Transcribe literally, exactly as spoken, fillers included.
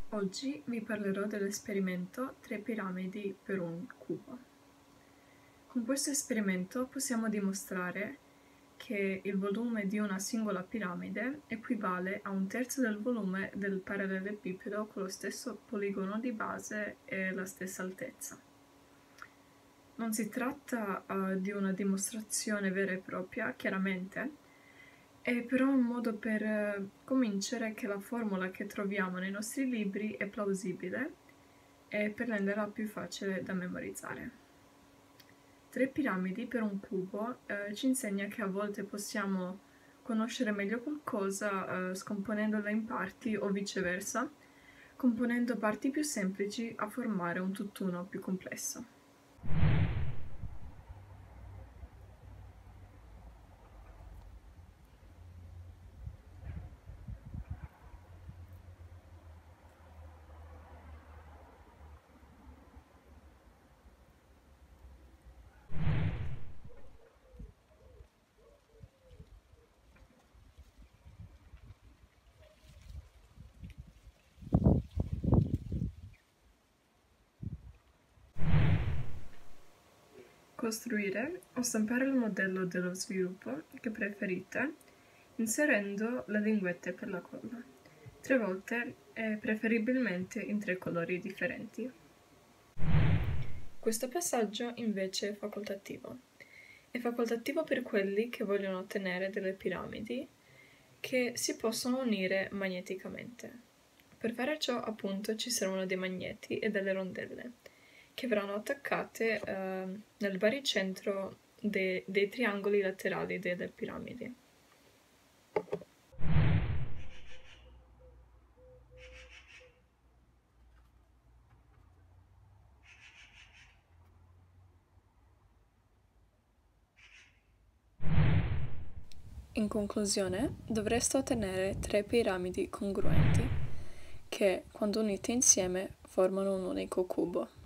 Oggi vi parlerò dell'esperimento tre piramidi per un cubo. Con questo esperimento possiamo dimostrare che il volume di una singola piramide equivale a un terzo del volume del parallelepipedo con lo stesso poligono di base e la stessa altezza. Non si tratta uh, di una dimostrazione vera e propria, chiaramente, è però un modo per uh, convincere che la formula che troviamo nei nostri libri è plausibile e per renderla più facile da memorizzare. Tre piramidi per un cubo uh, ci insegna che a volte possiamo conoscere meglio qualcosa uh, scomponendola in parti o viceversa, componendo parti più semplici a formare un tutt'uno più complesso. Costruire o stampare il modello dello sviluppo che preferite inserendo le linguette per la colla, tre volte e preferibilmente in tre colori differenti. Questo passaggio invece è facoltativo. È facoltativo per quelli che vogliono ottenere delle piramidi che si possono unire magneticamente. Per fare ciò, appunto, ci servono dei magneti e delle rondelle che verranno attaccate eh, nel baricentro de- dei triangoli laterali delle piramidi. In conclusione, dovreste ottenere tre piramidi congruenti che, quando unite insieme, formano un unico cubo.